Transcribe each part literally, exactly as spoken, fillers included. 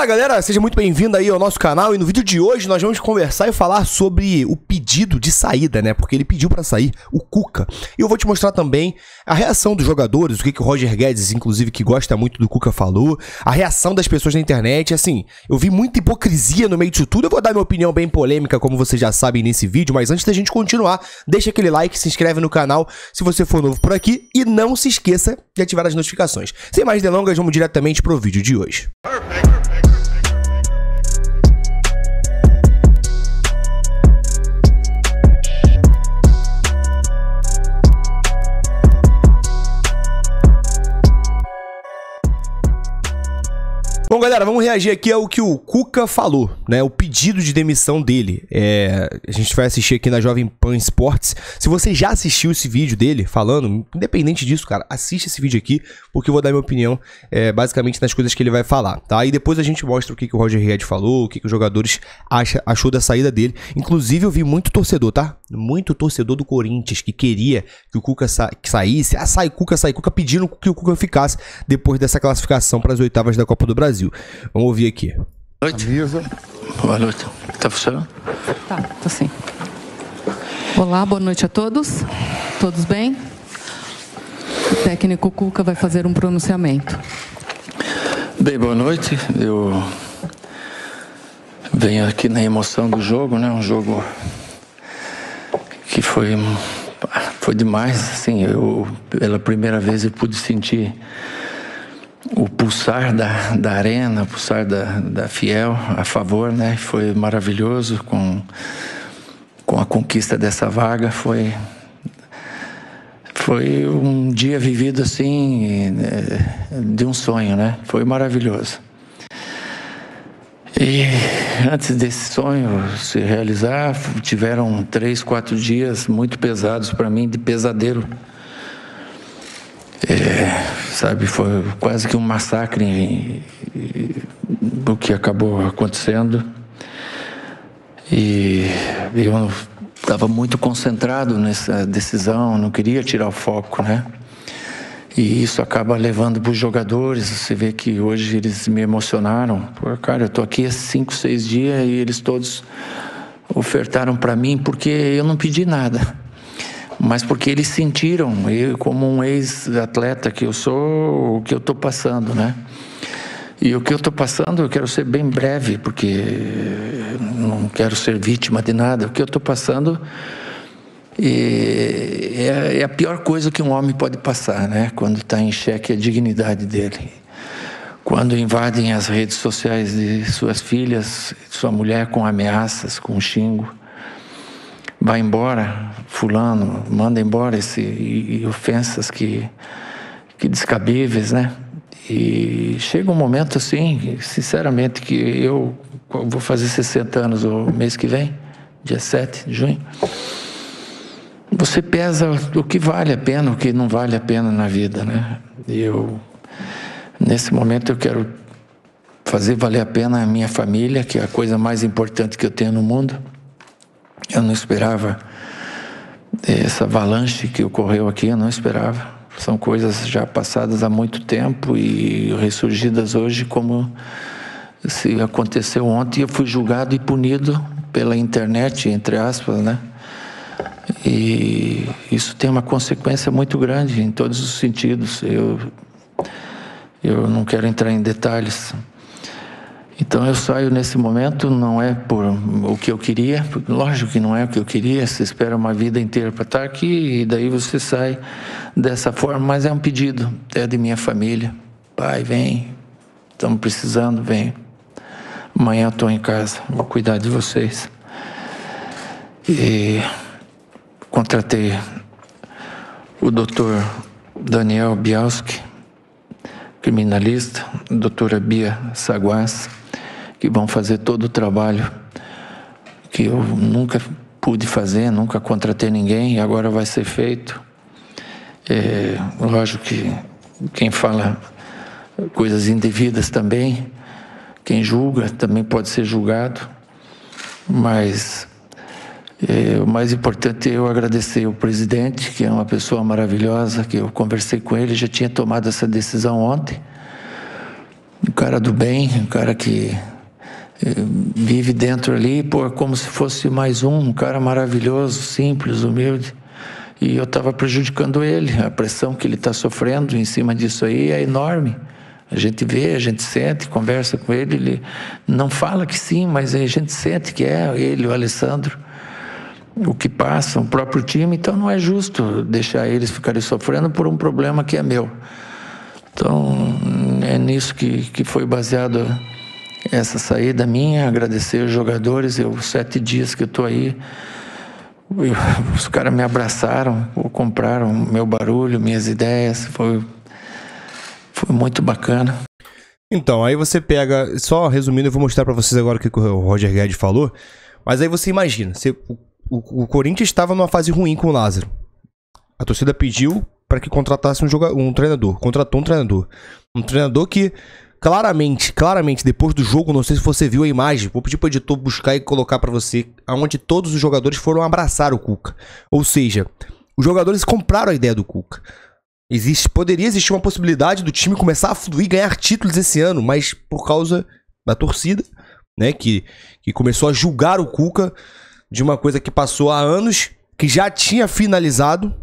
Fala galera, seja muito bem-vindo aí ao nosso canal e no vídeo de hoje nós vamos conversar e falar sobre o pedido de saída, né? Porque ele pediu pra sair, o Cuca. E eu vou te mostrar também a reação dos jogadores, o que, que o Roger Guedes, inclusive, que gosta muito do Cuca, falou, a reação das pessoas na internet, assim, eu vi muita hipocrisia no meio disso tudo. Eu vou dar minha opinião bem polêmica, como vocês já sabem nesse vídeo, mas antes da gente continuar, deixa aquele like, se inscreve no canal se você for novo por aqui e não se esqueça de ativar as notificações. Sem mais delongas, vamos diretamente pro vídeo de hoje. Perfect. Bom, galera, vamos reagir aqui ao que o Cuca falou, né? O pedido de demissão dele. É, a gente vai assistir aqui na Jovem Pan Esportes. Se você já assistiu esse vídeo dele falando, independente disso, cara, assiste esse vídeo aqui, porque eu vou dar minha opinião, é, basicamente, nas coisas que ele vai falar, tá? E depois a gente mostra o que, que o Roger Guedes falou, o que, que os jogadores acha, achou da saída dele. Inclusive, eu vi muito torcedor, tá? Muito torcedor do Corinthians que queria que o Cuca sa que saísse. Ah, sai Cuca, sai Cuca, pedindo que o Cuca ficasse depois dessa classificação para as oitavas da Copa do Brasil. Vamos ouvir aqui. Boa noite. Boa noite. Tá funcionando? Tá, tá sim. Olá, boa noite a todos. Todos bem? O técnico Cuca vai fazer um pronunciamento. Bem, boa noite. Eu venho aqui na emoção do jogo, né? Um jogo que foi foi demais. Assim, eu pela primeira vez eu pude sentir o pulsar da, da arena, o pulsar da, da Fiel a favor, né? Foi maravilhoso com, com a conquista dessa vaga. Foi, foi um dia vivido assim, de um sonho, né? Foi maravilhoso. E antes desse sonho se realizar, tiveram três, quatro dias muito pesados para mim, de pesadelo. É, sabe, foi quase que um massacre o que acabou acontecendo. E eu estava muito concentrado nessa decisão, não queria tirar o foco, né? E isso acaba levando para os jogadores. Você vê que hoje eles me emocionaram. Pô, cara, eu estou aqui há cinco, seis dias e eles todos ofertaram para mim porque eu não pedi nada. Mas porque eles sentiram, eu como um ex-atleta que eu sou, o que eu estou passando, né? E o que eu estou passando, eu quero ser bem breve, porque não quero ser vítima de nada. O que eu estou passando é, é a pior coisa que um homem pode passar, né? Quando está em xeque a dignidade dele. Quando invadem as redes sociais de suas filhas, sua mulher com ameaças, com xingo. Vai embora, fulano, manda embora esse, e, e ofensas que, que descabíveis, né? E chega um momento assim, sinceramente, que eu vou fazer sessenta anos o mês que vem, dia sete de junho. Você pesa o que vale a pena, o que não vale a pena na vida, né? E eu, nesse momento, eu quero fazer valer a pena a minha família, que é a coisa mais importante que eu tenho no mundo. Eu não esperava essa avalanche que ocorreu aqui, eu não esperava. São coisas já passadas há muito tempo e ressurgidas hoje como se aconteceu ontem. Eu fui julgado e punido pela internet, entre aspas, né? E isso tem uma consequência muito grande em todos os sentidos. Eu, eu não quero entrar em detalhes. Então eu saio nesse momento, não é por o que eu queria, lógico que não é o que eu queria, você espera uma vida inteira para estar aqui e daí você sai dessa forma, mas é um pedido, é de minha família. Pai, vem, estamos precisando, vem. Amanhã eu estou em casa, vou cuidar de vocês. E contratei o doutor Daniel Bialski, criminalista, a doutora Bia Saguas, que vão fazer todo o trabalho que eu nunca pude fazer, nunca contratei ninguém e agora vai ser feito. É, lógico que quem fala coisas indevidas também, quem julga também pode ser julgado, mas é, o mais importante é eu agradecer o presidente, que é uma pessoa maravilhosa, que eu conversei com ele, já tinha tomado essa decisão ontem, um cara do bem, um cara que vive dentro ali, pô, como se fosse mais um, um cara maravilhoso, simples, humilde. E eu estava prejudicando ele. A pressão que ele está sofrendo em cima disso aí é enorme. A gente vê, a gente sente, conversa com ele, ele não fala que sim, mas a gente sente que é ele, o Alessandro, o que passa, o próprio time. Então não é justo deixar eles ficarem sofrendo por um problema que é meu. Então é nisso que, que foi baseado essa saída minha. Agradecer os jogadores. Eu sete dias que eu estou aí, eu, os caras me abraçaram, compraram meu barulho, minhas ideias. Foi, foi muito bacana. Então, aí você pega, só resumindo, eu vou mostrar pra vocês agora o que o Roger Guedes falou, mas aí você imagina, você, o, o, o Corinthians estava numa fase ruim com o Lázaro. A torcida pediu para que contratasse um, jogador, um treinador, contratou um treinador. Um treinador que claramente, claramente, depois do jogo, não sei se você viu a imagem, vou pedir pro editor buscar e colocar pra você, onde todos os jogadores foram abraçar o Cuca. Ou seja, os jogadores compraram a ideia do Cuca. Existe, poderia existir uma possibilidade do time começar a fluir e ganhar títulos esse ano, mas por causa da torcida, né, que, que começou a julgar o Cuca de uma coisa que passou há anos, que já tinha finalizado.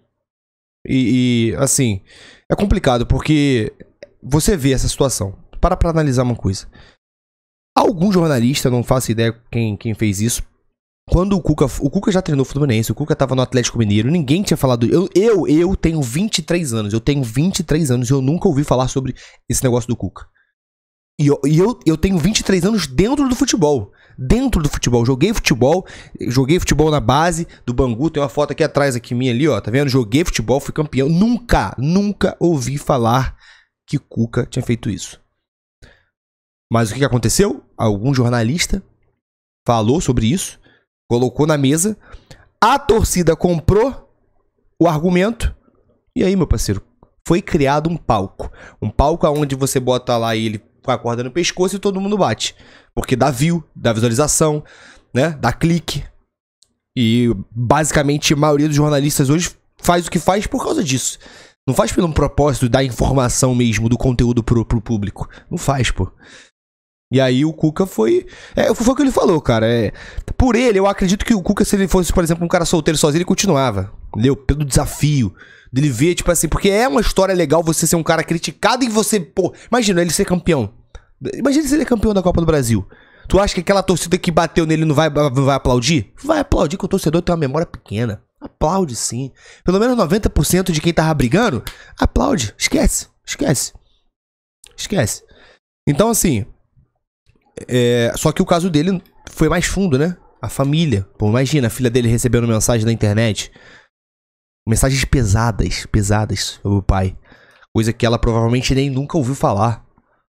E, e assim, é complicado, porque você vê essa situação. Para pra analisar uma coisa. Algum jornalista, não faço ideia quem, quem fez isso, quando o Cuca... O Cuca já treinou o Fluminense, o Cuca tava no Atlético Mineiro, ninguém tinha falado... Eu, eu, eu tenho vinte e três anos, eu tenho vinte e três anos e eu nunca ouvi falar sobre esse negócio do Cuca. E eu, e eu, eu tenho vinte e três anos dentro do futebol. Dentro do futebol. Joguei futebol, joguei futebol na base do Bangu, tem uma foto aqui atrás, aqui minha ali, ó, tá vendo? Joguei futebol, fui campeão. Nunca, nunca ouvi falar que Cuca tinha feito isso. Mas o que aconteceu? Algum jornalista falou sobre isso, colocou na mesa, a torcida comprou o argumento, e aí, meu parceiro, foi criado um palco. Um palco onde você bota lá ele com a corda no pescoço e todo mundo bate. Porque dá view, dá visualização, né? Dá clique. E basicamente a maioria dos jornalistas hoje faz o que faz por causa disso. Não faz pelo propósito da informação mesmo, do conteúdo pro, pro público. Não faz, pô. E aí o Cuca foi... É, foi o que ele falou, cara. É, por ele, eu acredito que o Cuca, se ele fosse, por exemplo, um cara solteiro sozinho, ele continuava. Entendeu? Pelo desafio dele ver, tipo assim... Porque é uma história legal você ser um cara criticado e você... Pô, imagina ele ser campeão. Imagina se ele é campeão da Copa do Brasil. Tu acha que aquela torcida que bateu nele não vai, não vai aplaudir? Vai aplaudir, que o torcedor tem uma memória pequena. Aplaude sim. Pelo menos noventa por cento de quem tava brigando, aplaude. Esquece. Esquece. Esquece. Então assim... É, só que o caso dele foi mais fundo, né? A família. Pô, imagina a filha dele recebendo mensagem na internet. Mensagens pesadas, pesadas sobre o pai. Coisa que ela provavelmente nem nunca ouviu falar.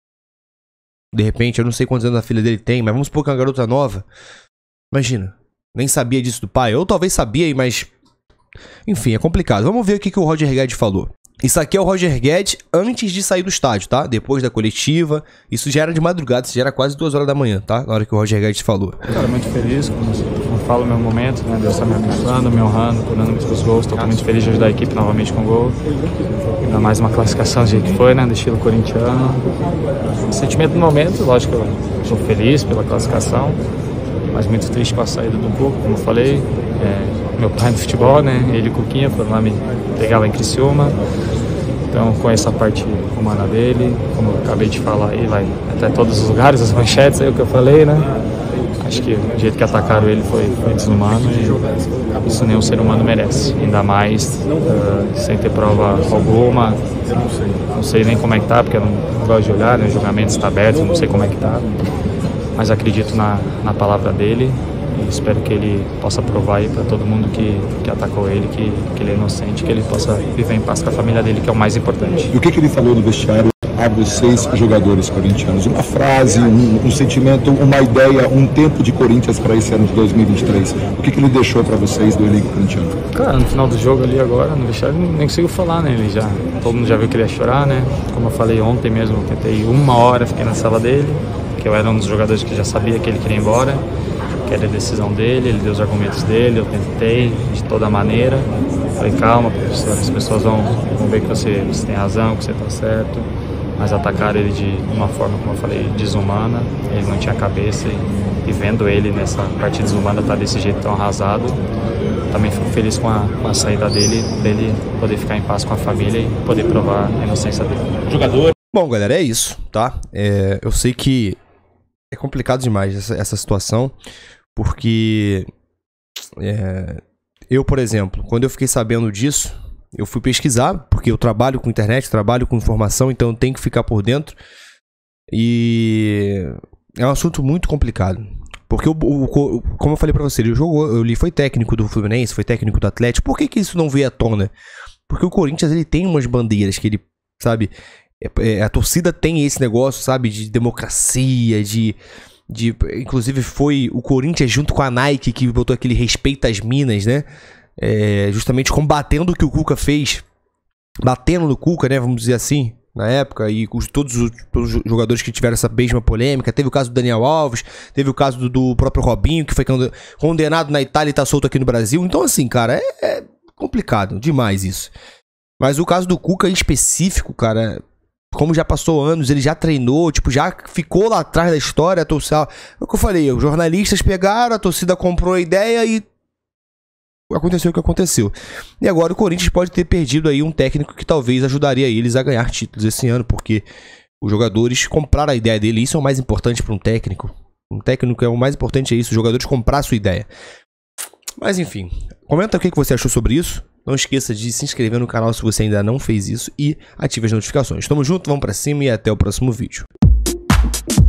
De repente, eu não sei quantos anos a filha dele tem, mas vamos supor que é uma garota nova. Imagina, nem sabia disso do pai. Ou talvez sabia, mas... Enfim, é complicado. Vamos ver o que, que o Roger Guedes falou. Isso aqui é o Roger Guedes antes de sair do estádio, tá? Depois da coletiva. Isso já era de madrugada, isso já era quase duas horas da manhã, tá? Na hora que o Roger Guedes falou. Cara, muito feliz, como eu falo, meu momento, né? Deus tá me abençoando, me honrando, por dando muitos gols. Estou muito feliz de ajudar a equipe novamente com gol. Ainda mais uma classificação do jeito que foi, né? Do estilo corintiano. O sentimento do momento, lógico, eu estou feliz pela classificação, mas muito triste com a saída do Cuca, como eu falei. É, meu pai do futebol, né? Ele e o Cuquinha foram lá me pegar lá em Criciúma. Então conheço a parte humana dele, como eu acabei de falar aí, vai até todos os lugares, as manchetes aí, o que eu falei, né? Acho que o jeito que atacaram ele foi, foi desumano e isso nenhum ser humano merece. Ainda mais uh, sem ter prova alguma. Não sei nem como é que tá, porque eu não, não gosto de olhar, né? O julgamento está aberto, não sei como é que tá. Mas acredito na, na palavra dele. E espero que ele possa provar aí para todo mundo que, que atacou ele, que, que ele é inocente, que ele possa viver em paz com a família dele, que é o mais importante. E o que, que ele falou no vestiário a vocês, jogadores corintianos? Uma frase, um, um sentimento, uma ideia, um tempo de Corinthians para esse ano de dois mil e vinte e três. O que, que ele deixou para vocês do elenco corintiano? Cara, no final do jogo ali agora, no vestiário, nem consigo falar, né? Ele já, todo mundo já viu que ele ia chorar, né? Como eu falei ontem mesmo, eu tentei uma hora, fiquei na sala dele, que eu era um dos jogadores que já sabia que ele queria ir embora. Que era a decisão dele, ele deu os argumentos dele, eu tentei de toda maneira. Falei, calma, professor, as pessoas vão, vão ver que você, você tem razão, que você está certo. mas atacaram ele de uma forma, como eu falei, desumana. Ele não tinha cabeça e, e vendo ele nessa parte desumana estar desse jeito tão arrasado, também fico feliz com a, com a saída dele, dele poder ficar em paz com a família e poder provar a inocência dele. Jogador. Bom, galera, é isso, tá? É, eu sei que é complicado demais essa, essa situação, porque é, eu, por exemplo, quando eu fiquei sabendo disso, eu fui pesquisar, porque eu trabalho com internet, trabalho com informação, então eu tenho que ficar por dentro. E é um assunto muito complicado. Porque, o, o, como eu falei pra você, ele jogou, ele foi técnico do Fluminense, foi técnico do Atlético. Por que que isso não veio à tona? Porque o Corinthians, ele tem umas bandeiras que ele, sabe, é, é, a torcida tem esse negócio, sabe, de democracia, de... de inclusive foi o Corinthians junto com a Nike que botou aquele respeito às minas, né? É, justamente combatendo o que o Cuca fez, batendo no Cuca, né, vamos dizer assim, na época, e os, todos, os, todos os jogadores que tiveram essa mesma polêmica. Teve o caso do Daniel Alves, teve o caso do, do próprio Robinho, que foi condenado na Itália e tá solto aqui no Brasil. Então, assim, cara, é, é complicado demais isso. Mas o caso do Cuca em específico, cara, como já passou anos, ele já treinou, tipo, já ficou lá atrás da história, a torcida, é o que eu falei, os jornalistas pegaram, a torcida comprou a ideia e aconteceu o que aconteceu. E agora o Corinthians pode ter perdido aí um técnico que talvez ajudaria eles a ganhar títulos esse ano, porque os jogadores compraram a ideia dele. Isso é o mais importante para um técnico. Um técnico é o mais importante, é isso, os jogadores comprar a sua ideia. Mas enfim, comenta o que você achou sobre isso. Não esqueça de se inscrever no canal se você ainda não fez isso e ative as notificações. Tamo junto, vamos pra cima e até o próximo vídeo.